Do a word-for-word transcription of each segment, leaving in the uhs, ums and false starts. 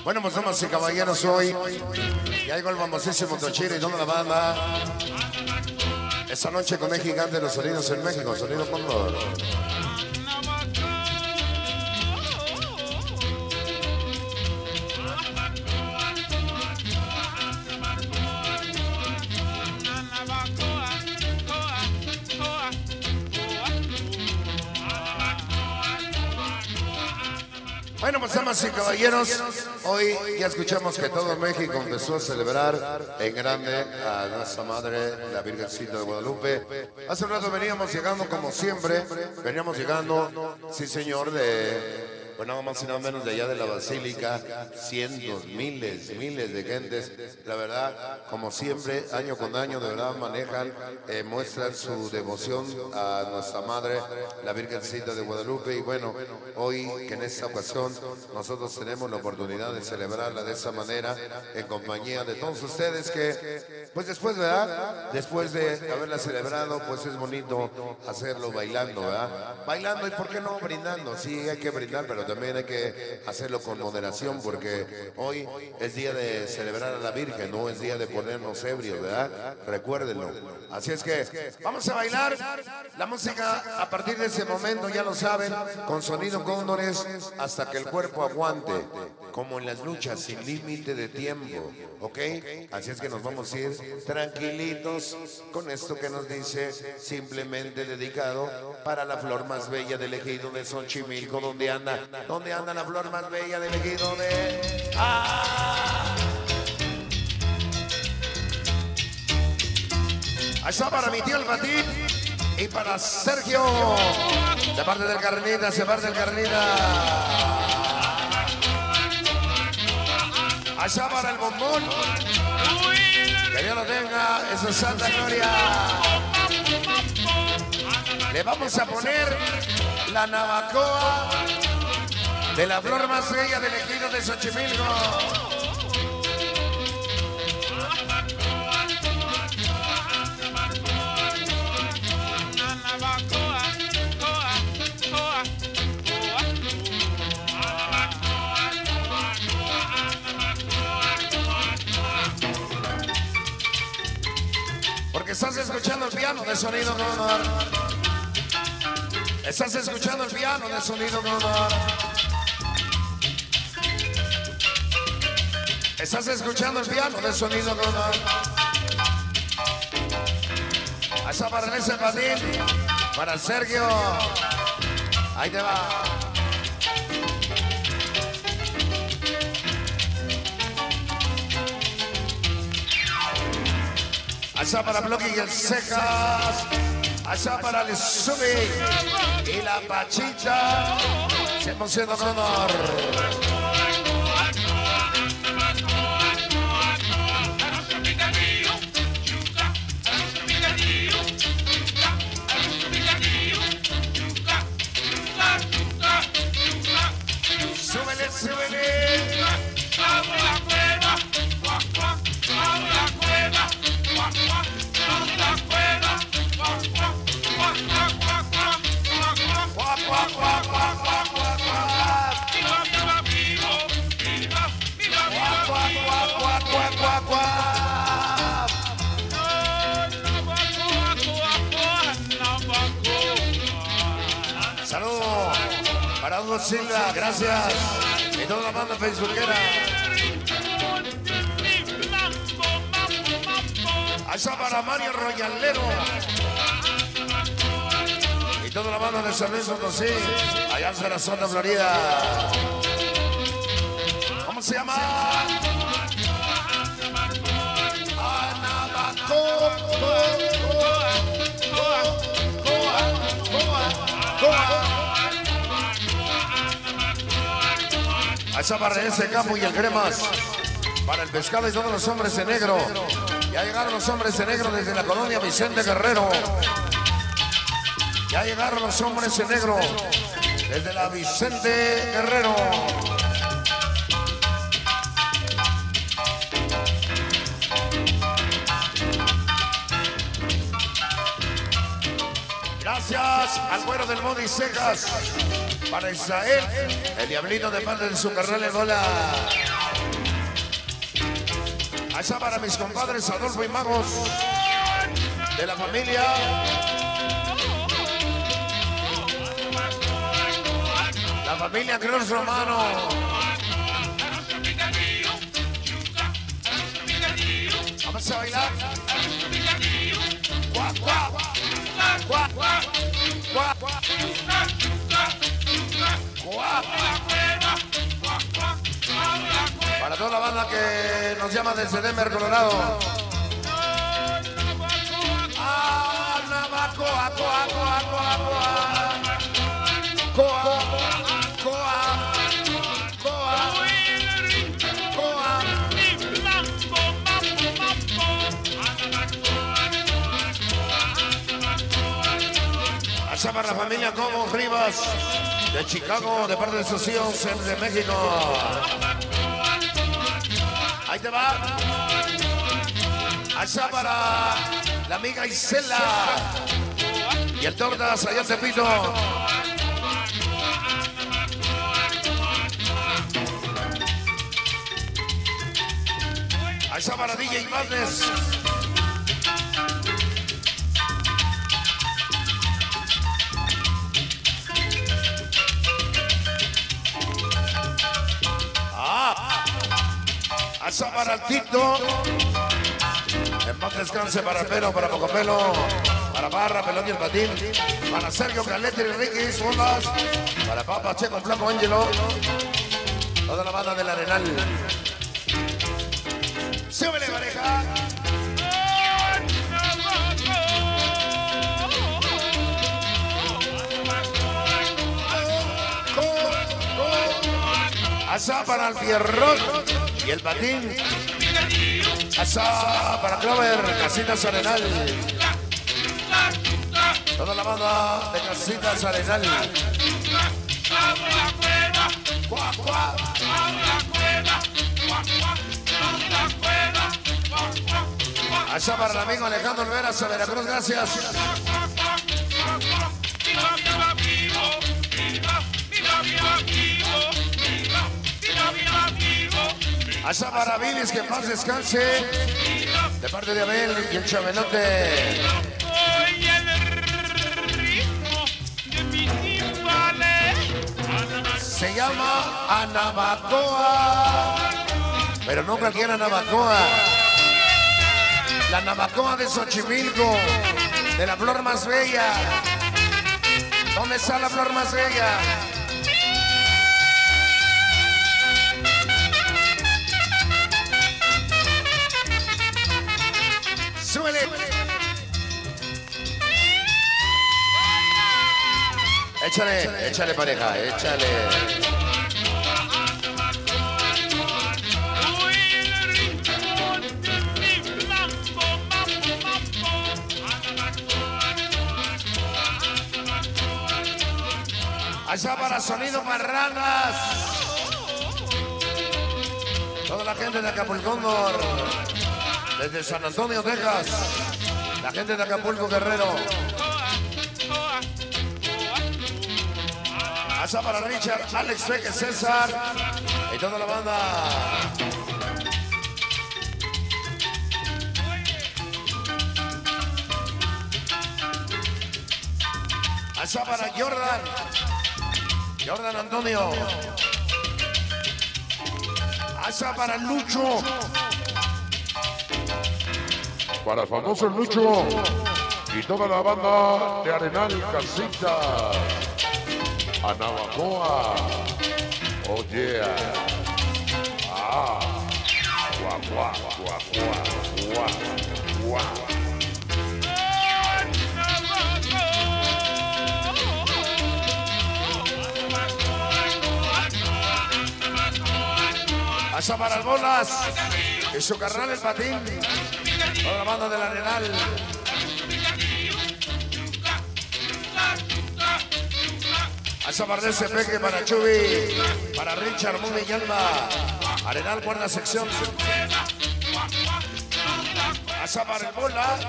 Bueno, pues damas y caballeros, hoy ya llegó el famosísimo Tochiro y toda la banda. Esta noche con el gigante de los sonidos en México, Sonido Cóndor. Bueno, pues damas y caballeros, hoy ya escuchamos que todo México empezó a celebrar en grande a nuestra madre, la Virgencita de Guadalupe. Hace un rato veníamos llegando como siempre, veníamos llegando, sí señor, de... Pues nada más y nada menos de allá de la Basílica, cientos, miles, miles de gentes, la verdad, como siempre, año con año, de verdad manejan, eh, muestran su devoción a nuestra Madre, la Virgencita de Guadalupe, y bueno, hoy que en esta ocasión nosotros tenemos la oportunidad de celebrarla de esa manera, en compañía de todos ustedes que, pues después, ¿verdad? Después de haberla celebrado, pues es bonito hacerlo bailando, ¿verdad? Bailando y ¿por qué no brindando? Sí, hay que brindar, pero también hay que hacerlo con moderación porque hoy es día de celebrar a la Virgen, no es día de ponernos ebrios, ¿verdad? Recuérdenlo. Así es que vamos a bailar la música a partir de ese momento, ya lo saben, con Sonido Cóndores hasta que el cuerpo aguante, como en las luchas, sin límite de tiempo, ¿ok? Así es que nos vamos a ir tranquilitos con esto que nos dice, simplemente dedicado para la flor más bella del ejido de Xochimilco, donde anda. ¿Dónde anda la flor más bella del ejido de...? ¡Ah! Ahí está para mi tío el Batín y para Sergio. Se parte del Carnita, se parte del Carnita. Ahí está para el Bombón. Que Dios lo tenga en su santa gloria. Le vamos a poner la Navacoa de la flor más bella del ejido de Xochimilco. Porque estás escuchando el piano de Sonido Cóndor. Estás escuchando el piano de Sonido Cóndor. Estás escuchando el piano de Sonido Cóndor. Ahí está para ese Patín, para Sergio. Ahí te va. Ahí está para Bloque y el Cejas. Ahí está para el Subi y la Pachita. Siempre siendo Cóndor. Saludos para Hugo Silva, gracias. Y toda la banda facebookera. Ahí está para Mario Royalero. Y toda la banda de San Luis Potosí, allá en Sarasota, Florida. ¿Cómo se llama? A esa para ese campo y el cremas. Para el pescado y todos los hombres de negro. Ya llegaron los hombres de negro desde la colonia Vicente Guerrero. Ya llegaron los hombres de negro desde la Vicente Guerrero. Gracias al güero del Modi Cejas. Para Israel, el diablito de parte de su carnal de bola. Allá para mis compadres Adolfo y Magos de la familia. La familia Cruz Romano. Vamos a bailar. Guau, guau, guau, guau, guau, guau. Para toda la banda que nos llama desde Denver, Colorado. Ah, Navacoa, coa, coa, coa, coa. Coa, coa, coa, coa. Allá para la familia Como Rivas de Chicago, de parte de sus hijos de México. Ahí te va. Allá para la amiga Isela y el Tortas, allá te pito. Allá para D J Madness. Allá para el Tito, en paz descanse para el pelo, para poco pelo, para Barra, Pelón y el Patín, para Sergio Calete y Ricky Solas, para Papa, Checo, Flaco, Ángelo, toda la banda del Arenal. ¡Súbele, pareja! Allá para el Fierrón y el Patín. Allá para Clover, Casitas Arenal. Toda la banda de Casitas Arenal. Cuá, cuá. Allá para el amigo Alejandro Olveras a Veracruz, gracias. Allá para Bilis, que en paz descanse, de parte de Abel y el Chabelote. Se llama Anavacoa, pero no cualquier Anavacoa. La Navacoa de Xochimilco, de la flor más bella. ¿Dónde está la flor más bella? ¡Súbele! Échale, échale pareja, échale. Allá para Sonido Marranas. Toda la gente de Acapulco, desde San Antonio, Texas. La gente de Acapulco, Guerrero. Allá para Richard, Alex Feque, César y toda la banda. Allá para Jordan. Jordan Antonio. Allá para Lucho. Para el famoso Lucho y toda la banda de Arenal Casita. Anavacoa. Oh yeah. Ah. Guau, guau, guau, guau, guau, guau. Allá para el Bolas y su carnal el Patín. Toda la banda del Arenal. Allá para ese Peque, para Chubi, para Richard, Mumi y Alba. Arenal, cuarta sección. Allá para el Bola.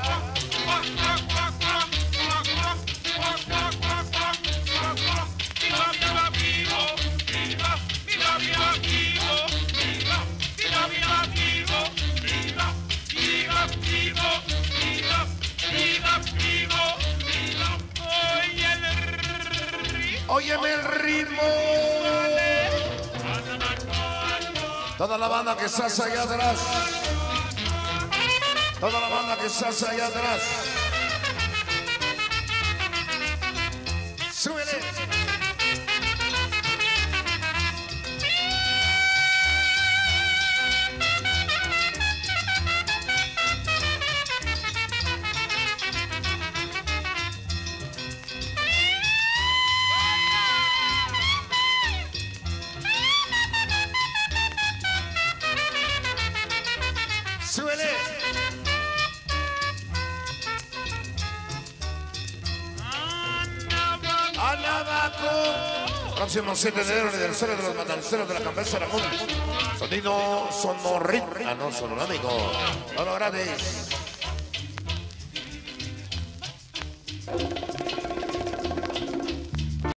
Óyeme el ritmo. Toda la banda que está allá atrás. Toda la banda que está allá atrás. Súbele. Súbele. Anabaco. Próximo siete de enero, aniversario de los matanceros de la cabeza de la Mundo. Sonido sonorrífico. Ah, no, sonorámico. No lo gratis.